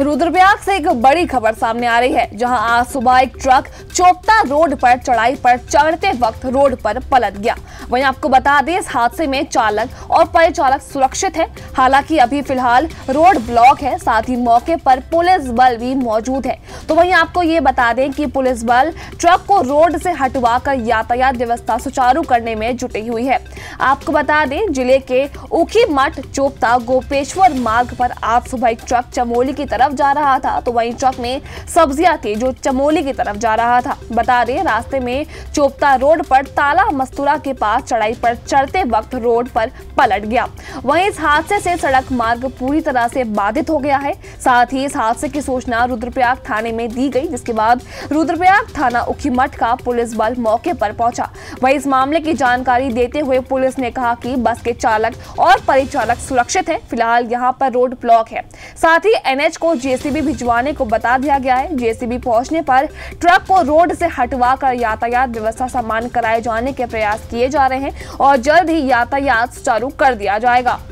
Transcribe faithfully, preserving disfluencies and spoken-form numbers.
रुद्रप्रयाग से एक बड़ी खबर सामने आ रही है, जहां आज सुबह एक ट्रक चोपता रोड पर चढ़ाई पर चढ़ते वक्त रोड पर पलट गया। वहीं आपको बता दें, इस हादसे में चालक और परिचालक सुरक्षित है। हालांकि अभी फिलहाल रोड ब्लॉक है, साथ ही मौके पर पुलिस बल भी मौजूद है। तो वहीं आपको ये बता दें कि पुलिस बल ट्रक को रोड से हटवाकर यातायात व्यवस्था सुचारू करने में जुटी हुई है। आपको बता दें, जिले के ऊखीमठ चोपता गोपेश्वर मार्ग पर आज सुबह एक ट्रक चमोली की तरफ जा रहा था। तो वहीं ट्रक में सब्जियां थी जो चमोली की तरफ जा रहा था। बता दें, रास्ते में चोपता रोड पर ताला मस्तूरा के पास चढ़ाई पर चढ़ते वक्त रोड पर पलट गया। वहीं इस हादसे से सड़क मार्ग पूरी तरह से बाधित हो गया है। साथ ही इस हादसे की सूचना रुद्रप्रयाग थाने में दी गई, जिसके बाद रुद्रप्रयाग थाना ऊखीमठ का पुलिस बल मौके पर पहुंचा। वहीं इस मामले की जानकारी देते हुए पुलिस ने कहा कि बस के चालक और परिचालक सुरक्षित है। फिलहाल यहाँ पर रोड ब्लॉक है। साथ ही एनएच को जेसीबी भिजवाने को बता दिया गया है। जेसीबी पहुंचने पर ट्रक को रोड से हटवाकर यातायात व्यवस्था समान कराए जाने के प्रयास किए जा रहे हैं और जल्द ही यातायात सुचारू कर दिया जाएगा।